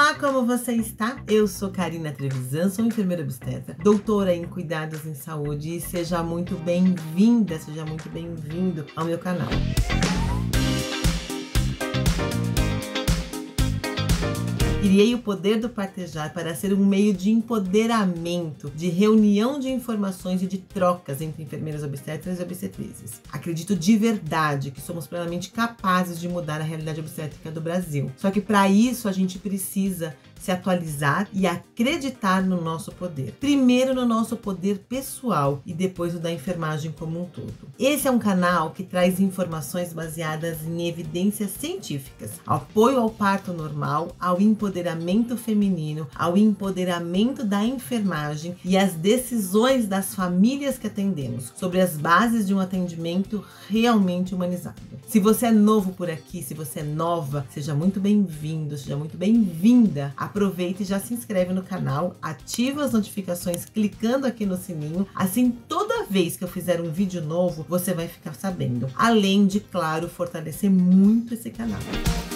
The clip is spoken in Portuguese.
Olá, como você está? Eu sou Karina Trevisan, sou enfermeira obstetra, doutora em cuidados em saúde e seja muito bem-vinda, seja muito bem-vindo ao meu canal. Criei o Poder do Partejar para ser um meio de empoderamento, de reunião de informações e de trocas entre enfermeiras obstetras e obstetrizes. Acredito de verdade que somos plenamente capazes de mudar a realidade obstétrica do Brasil. Só que para isso a gente precisa se atualizar e acreditar no nosso poder. Primeiro no nosso poder pessoal e depois no da enfermagem como um todo. Esse é um canal que traz informações baseadas em evidências científicas, apoio ao parto normal, ao empoderamento feminino, ao empoderamento da enfermagem e às decisões das famílias que atendemos, sobre as bases de um atendimento realmente humanizado. Se você é novo por aqui, se você é nova, seja muito bem-vindo, seja muito bem-vinda. Aproveita e já se inscreve no canal, ativa as notificações clicando aqui no sininho, assim toda vez que eu fizer um vídeo novo, você vai ficar sabendo. Além de, claro, fortalecer muito esse canal.